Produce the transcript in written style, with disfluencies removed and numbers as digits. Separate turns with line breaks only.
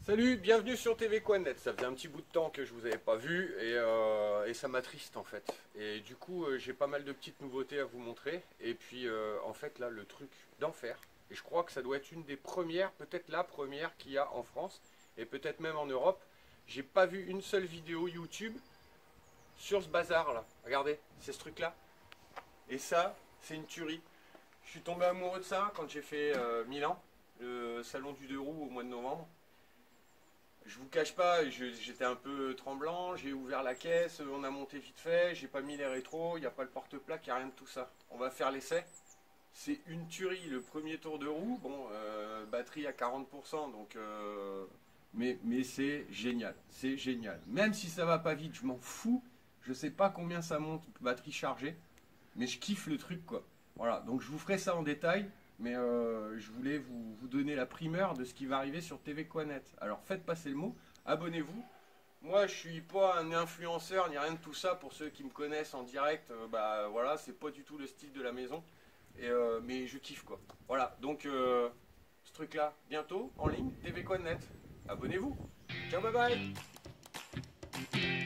Salut, bienvenue sur TV Quoi Net. Ça faisait un petit bout de temps que je vous avais pas vu et ça m'attriste en fait. Et du coup, j'ai pas mal de petites nouveautés à vous montrer. Et puis, en fait, là, le truc d'enfer. Et je crois que ça doit être une des premières, peut-être la première qu'il y a en France et peut-être même en Europe. J'ai pas vu une seule vidéo YouTube sur ce bazar là. Regardez, c'est ce truc là. Et ça, c'est une tuerie. Je suis tombé amoureux de ça quand j'ai fait Milan, le salon du deux roues au mois de novembre. Je vous cache pas, j'étais un peu tremblant, j'ai ouvert la caisse, on a monté vite fait, j'ai pas mis les rétros, il n'y a pas le porte-plaque, il n'y a rien de tout ça. On va faire l'essai. C'est une tuerie, le premier tour de roue, bon, batterie à 40%, donc mais c'est génial, c'est génial. Même si ça va pas vite, je m'en fous, je sais pas combien ça monte, batterie chargée, mais je kiffe le truc quoi. Voilà, donc je vous ferai ça en détail, mais je voulais vous donner la primeur de ce qui va arriver sur TV Quoi Net. Alors faites passer le mot, abonnez-vous. Moi je suis pas un influenceur ni rien de tout ça, pour ceux qui me connaissent en direct, bah voilà, c'est pas du tout le style de la maison. Mais je kiffe quoi. Voilà, donc ce truc là, bientôt en ligne, TV Quoi Net. Abonnez-vous. Ciao, bye bye.